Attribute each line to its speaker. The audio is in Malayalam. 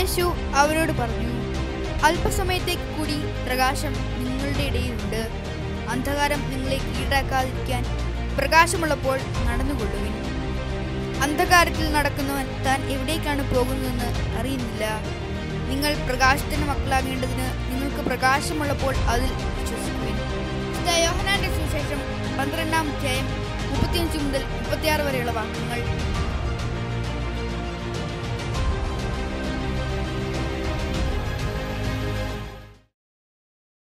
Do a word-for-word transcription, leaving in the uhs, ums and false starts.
Speaker 1: യേശു അവരോട് പറഞ്ഞു, അല്പസമയത്തേക്ക് കൂടി പ്രകാശം നിങ്ങളുടെ ഇടയിലുണ്ട്. അന്ധകാരം നിങ്ങളെ കീഴടക്കാതിരിക്കാൻ പ്രകാശമുള്ളപ്പോൾ നടന്നുകൊള്ളുവിൻ. അന്ധകാരത്തിൽ നടക്കുന്നവൻ താൻ എവിടേക്കാണ് പോകുന്നതെന്ന് അറിയുന്നില്ല. നിങ്ങൾ പ്രകാശത്തിന്റെ മക്കളാകേണ്ടതിന് നിങ്ങൾക്ക് പ്രകാശമുള്ളപ്പോൾ അതിൽ വിശ്വസിക്കുവിൻ. യോഹന്നാന്റെ സുവിശേഷം പന്ത്രണ്ടാം അധ്യായം മുപ്പത്തിയഞ്ച് മുതൽ മുപ്പത്തിയാറ് വരെയുള്ള വാക്യങ്ങൾ.